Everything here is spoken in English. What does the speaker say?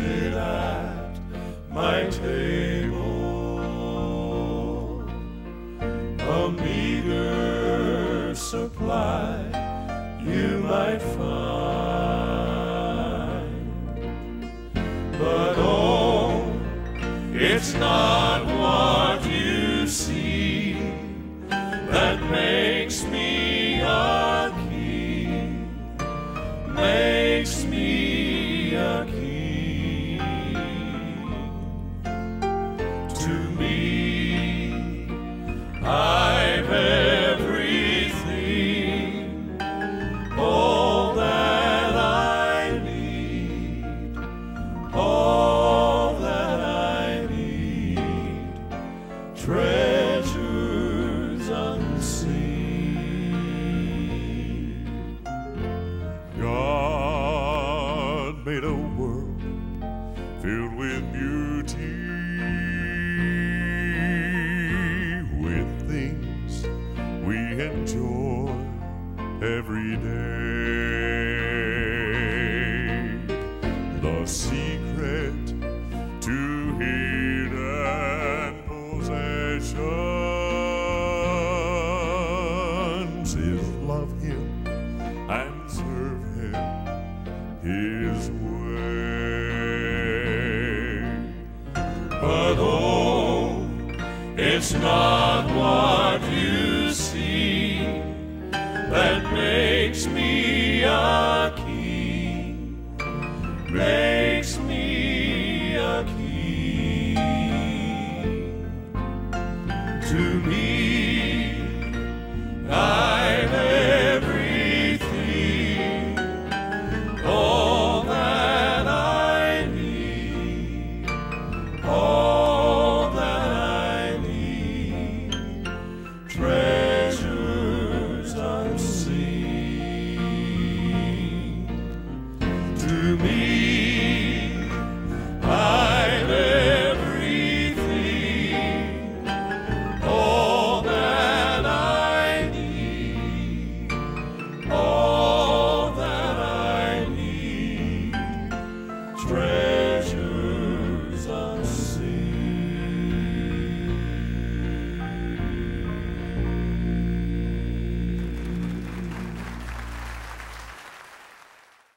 sit at my table, a meager supply you might find, but oh, it's not what you see that makes me a king, makes me a king. To me, I've everything, all that I need, all that I need, treasures unseen. God made a world filled with beauty, with things we enjoy every day. The secret to hidden possessions is love Him and serve Him His way. But oh, it's not what you see that